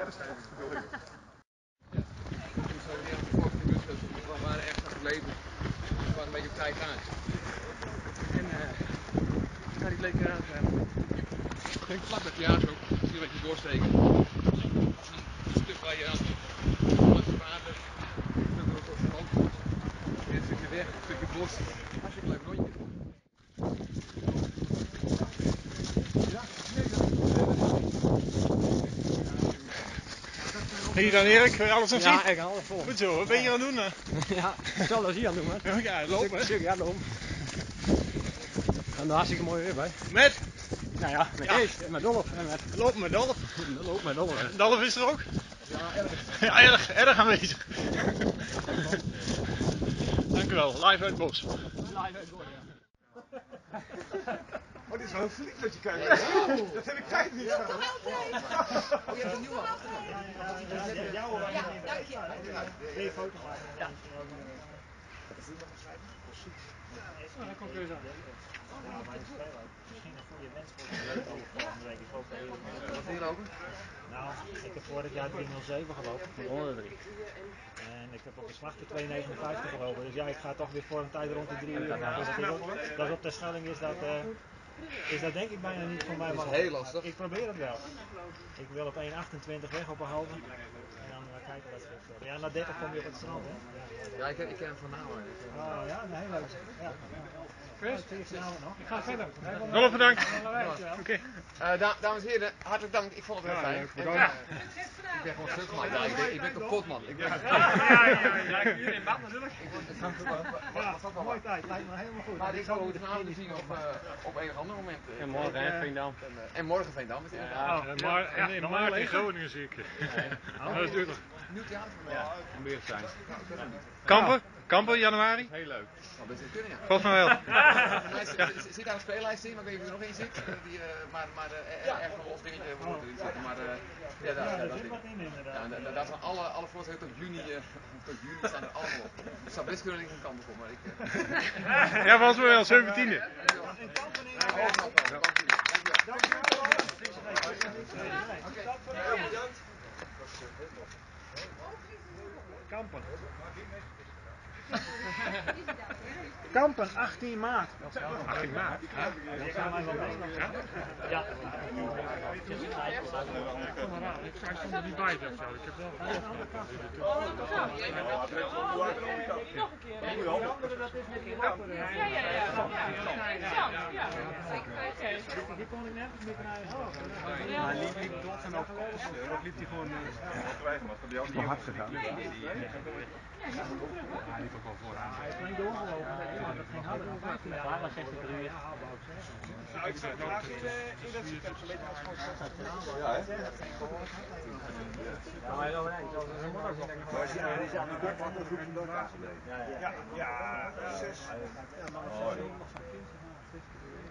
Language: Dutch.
verder zijn. We waren ergens aan het leven. We waren een beetje op tijd aan. En die bleek eraan te zijn. Geen vlak met ja zo. Zie je een beetje doorsteken. Een stuk waar je aan het water. Een stuk op zijn hand. Weer een stukje weg, een stukje bos. Hartstikke leuk rondje. Hey dan Erik, alles aan Ja, ik haal het vol. Goed zo, wat ben je aan het doen? Ja, hetzelfde als hier aan het doen, man. Ja, lopen. Ja, lopen. En daar hartstikke mooi weer bij. Met? Nou ja, met Kees en met Dolf. En met... Lopen met Dolf. Lopen met Dolf. Dolf is er ook? Ja, erg. Ja, erg aanwezig. Dank u wel, live uit het bos. Live uit het bos, ja. Oh, dit is wel heel flink dat je kijkt. Dat heb ik tijd niet gedaan. Oh, je hebt een nieuwe achtergrond. Ja, dank je. Wil je foto maken? Ja. Nou, dat komt weer zo. Misschien een goede wens voor de leuk over volgende week. Wat is hier over? Nou, ik heb vorig jaar 307 gelopen voor 103. En ik heb op de slachter 259 gelopen. Dus ja, ik ga toch weer voor een tijd rond de 3 uur. Dat op de Schelling is dat denk ik bijna niet voor mij. Dat is heel lastig. Ik probeer het wel. Ik wil op 1,28 weg op een halve. En dan kijken wat het wordt. Ja, na 30 kom je op het strand, hè? Ja, ik ken hem van naam. Oh ja, nee, heel leuk. Ja. Chris, ik ga verder. Dolf bedankt. Oké. Dames en heren, hartelijk dank. Ik vond het heel fijn. Ik ben gewoon stuk, man. Ja, ik ben kapot, man. Ik ben hier in bad natuurlijk. Mooie tijd, lijkt me helemaal goed. Maar ik zal het vanavond zien op een of ander moment. En morgen, hè, Veendam. En morgen Veendam, is inderdaad. Maar Maart in Groningen zie ik. Dat is duurder. Nieuw theater voor mij. Meer zijn. Kampen, januari? Heel leuk. Nou, dat zou kunnen, ja. Volgens mij wel. Zit daar een speellijst in, maar ik weet niet of er nog in zit. Maar ergens een los dingetje moet erin zitten. Maar ja, dat zit wat in inderdaad. Ja, daar zijn alle voorstellingen tot juni staan er allemaal op. Het zou best kunnen dat ik van Kampen kom, maar ik... Ja, volgens mij wel, 17e. Kampen. Kampen, 18 maart. 18 maart. Dat gaan wij wel mee. Ja. Ik stond er niet bij, zeg zo. Ik heb wel Nog een keer. Die kon ik nergens meer krijgen. Maar liep Dolf dan ook koolstuur of liep hij gewoon... Het is wel hard gegaan. Ja, hij liep ook wel vooraan. Hij is niet doorgelopen, maar dat ging harder dan 15 jaar. Ja, dat zegt de 3 jaar. Nou, ik zag graag in dat ziekenhuis een beetje als gewoon... Ja, hè? Ja, maar heel eind. Ze moeten ook zien dat ik Maar die zijn nu kort van de groep van elkaar gebleven. Ja, 6.